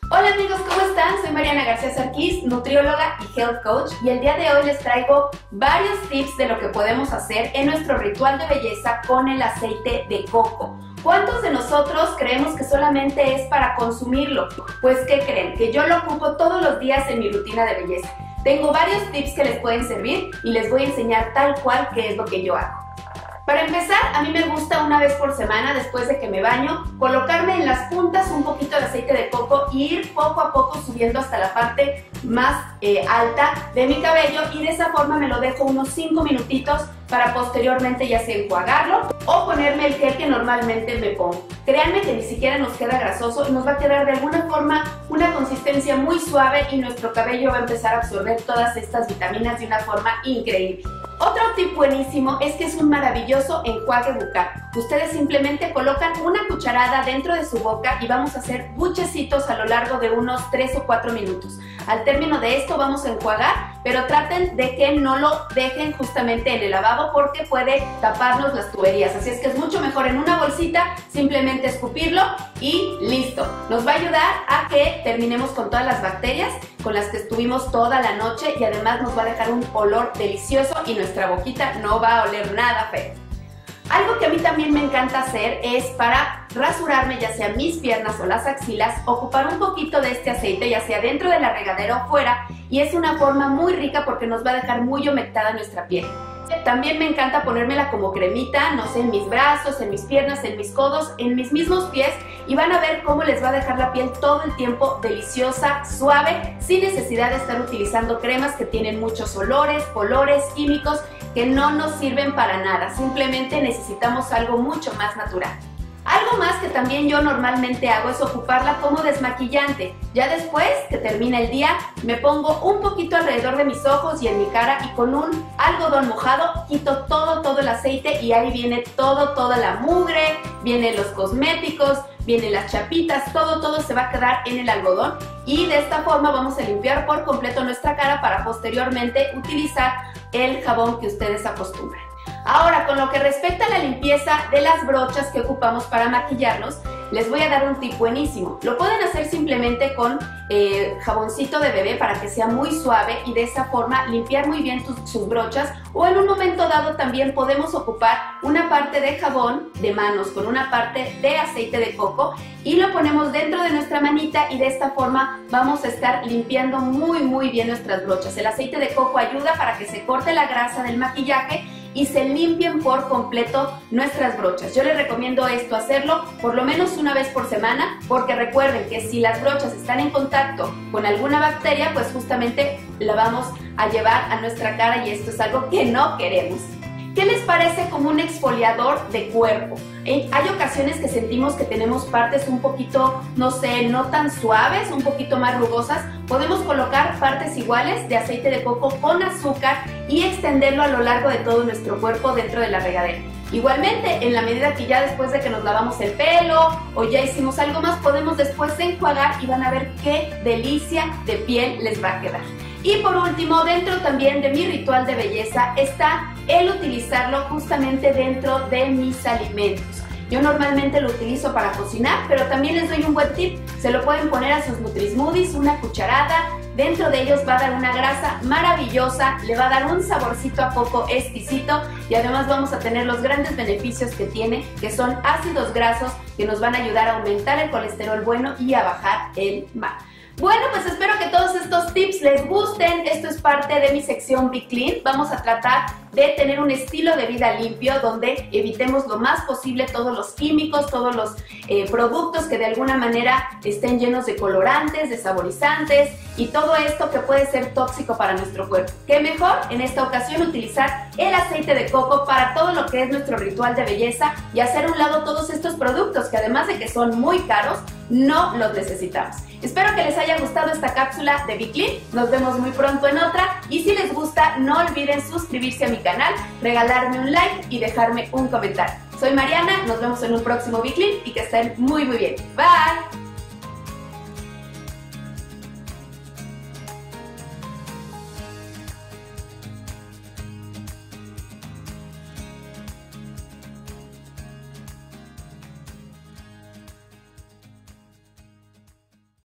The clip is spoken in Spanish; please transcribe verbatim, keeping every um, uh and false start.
Hola amigos, ¿cómo están? Soy Mariana García Sarquís, nutrióloga y health coach, y el día de hoy les traigo varios tips de lo que podemos hacer en nuestro ritual de belleza con el aceite de coco. ¿Cuántos de nosotros creemos que solamente es para consumirlo? Pues ¿qué creen? Que yo lo ocupo todos los días en mi rutina de belleza. Tengo varios tips que les pueden servir y les voy a enseñar tal cual qué es lo que yo hago. Para empezar, a mí me gusta una vez por semana, después de que me baño, colocarme en las puntas un poquito de aceite de coco y ir poco a poco subiendo hasta la parte más eh, alta de mi cabello, y de esa forma me lo dejo unos cinco minutitos para posteriormente ya sea enjuagarlo o ponerme el gel que normalmente me pongo. Créanme que ni siquiera nos queda grasoso y nos va a quedar de alguna forma una consistencia muy suave y nuestro cabello va a empezar a absorber todas estas vitaminas de una forma increíble. Otro tip buenísimo es que es un maravilloso enjuague bucal. Ustedes simplemente colocan una cucharada dentro de su boca y vamos a hacer buchecitos a lo largo de unos tres o cuatro minutos. Al término de esto vamos a enjuagar, pero traten de que no lo dejen justamente en el lavabo porque puede taparnos las tuberías. Así es que es mucho mejor en una bolsita simplemente escupirlo y listo. Nos va a ayudar a que terminemos con todas las bacterias con las que estuvimos toda la noche, y además nos va a dejar un olor delicioso y nuestra boquita no va a oler nada feo. Algo que a mí también me encanta hacer es, para rasurarme ya sea mis piernas o las axilas, ocupar un poquito de este aceite, ya sea dentro de la regadera o fuera, y es una forma muy rica porque nos va a dejar muy humectada nuestra piel. También me encanta ponérmela como cremita, no sé, en mis brazos, en mis piernas, en mis codos, en mis mismos pies, y van a ver cómo les va a dejar la piel todo el tiempo deliciosa, suave, sin necesidad de estar utilizando cremas que tienen muchos olores, colores, químicos que no nos sirven para nada. Simplemente necesitamos algo mucho más natural. Algo más que también yo normalmente hago es ocuparla como desmaquillante. Ya después que termina el día, me pongo un poquito alrededor de mis ojos y en mi cara, y con un algodón mojado quito todo, todo el aceite, y ahí viene todo, toda la mugre, vienen los cosméticos, vienen las chapitas, todo, todo se va a quedar en el algodón, y de esta forma vamos a limpiar por completo nuestra cara para posteriormente utilizar el jabón que ustedes acostumbran. Ahora, con lo que respecta a la limpieza de las brochas que ocupamos para maquillarnos, les voy a dar un tip buenísimo. Lo pueden hacer simplemente con eh, jaboncito de bebé para que sea muy suave y de esa forma limpiar muy bien tus, sus brochas, o en un momento dado también podemos ocupar una parte de jabón de manos con una parte de aceite de coco y lo ponemos dentro de nuestra manita, y de esta forma vamos a estar limpiando muy muy bien nuestras brochas. El aceite de coco ayuda para que se corte la grasa del maquillaje y se limpien por completo nuestras brochas. Yo les recomiendo esto, hacerlo por lo menos una vez por semana, porque recuerden que si las brochas están en contacto con alguna bacteria, pues justamente la vamos a llevar a nuestra cara, y esto es algo que no queremos. ¿Qué les parece como un exfoliador de cuerpo? Eh, hay ocasiones que sentimos que tenemos partes un poquito, no sé, no tan suaves, un poquito más rugosas. Podemos colocar partes iguales de aceite de coco con azúcar y extenderlo a lo largo de todo nuestro cuerpo dentro de la regadera. Igualmente, en la medida que ya después de que nos lavamos el pelo o ya hicimos algo más, podemos después enjuagar y van a ver qué delicia de piel les va a quedar. Y por último, dentro también de mi ritual de belleza está el utilizarlo justamente dentro de mis alimentos. Yo normalmente lo utilizo para cocinar, pero también les doy un buen tip. Se lo pueden poner a sus Nutri-Smoothies, una cucharada. Dentro de ellos va a dar una grasa maravillosa, le va a dar un saborcito a coco exquisito, y además vamos a tener los grandes beneficios que tiene, que son ácidos grasos que nos van a ayudar a aumentar el colesterol bueno y a bajar el mal. Bueno, pues espero que todos estos tips les gusten. Esto es parte de mi sección Be Clean. Vamos a tratar de tener un estilo de vida limpio donde evitemos lo más posible todos los químicos, todos los eh, productos que de alguna manera estén llenos de colorantes, de saborizantes y todo esto que puede ser tóxico para nuestro cuerpo. ¿Qué mejor en esta ocasión utilizar el aceite de coco para todo lo que es nuestro ritual de belleza y hacer a un lado todos estos productos que, además de que son muy caros, no los necesitamos? Espero que les haya gustado esta cápsula de Be Clean. Nos vemos muy pronto en otra, y si les gusta no olviden suscribirse a mi canal, regalarme un like y dejarme un comentario. Soy Mariana, nos vemos en un próximo Be Clean y que estén muy muy bien. Bye.